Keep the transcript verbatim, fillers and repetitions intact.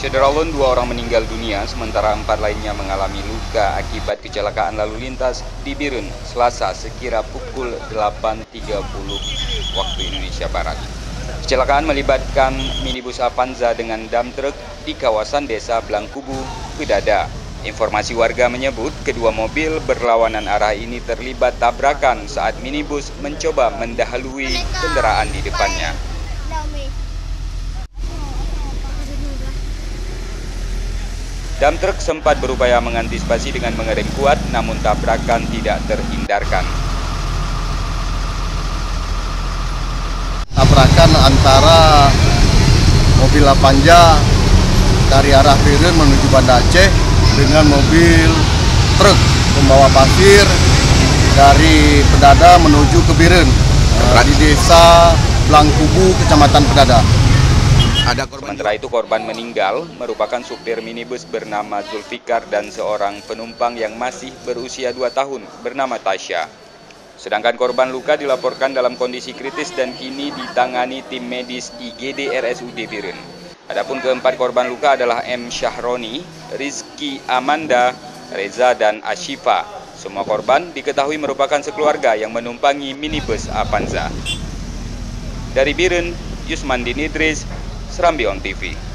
Sederalun dua orang meninggal dunia, sementara empat lainnya mengalami luka akibat kecelakaan lalu lintas di Biren, Selasa sekira pukul delapan tiga puluh waktu Indonesia Barat. Kecelakaan melibatkan minibus Avanza dengan dam truk di kawasan desa Blangkubu, Pedada. Informasi warga menyebut kedua mobil berlawanan arah ini terlibat tabrakan saat minibus mencoba mendahului kendaraan di depannya. Dam truk sempat berupaya mengantisipasi dengan mengerem kuat, namun tabrakan tidak terhindarkan. Tabrakan antara mobil Avanza dari arah Biren menuju Banda Aceh dengan mobil truk pembawa pasir dari Pedada menuju ke Biren di desa Blangkubu, Kecamatan Pedada. Ada korban. Sementara itu korban meninggal merupakan supir minibus bernama Zulfikar dan seorang penumpang yang masih berusia dua tahun bernama Tasya. Sedangkan korban luka dilaporkan dalam kondisi kritis dan kini ditangani tim medis I G D R S U D Biren. Adapun keempat korban luka adalah M. Syahroni, Rizky Amanda, Reza, dan Ashifa. Semua korban diketahui merupakan sekeluarga yang menumpangi minibus Avanza. Dari Biren, Yusman Dinidris, Serambi On T V.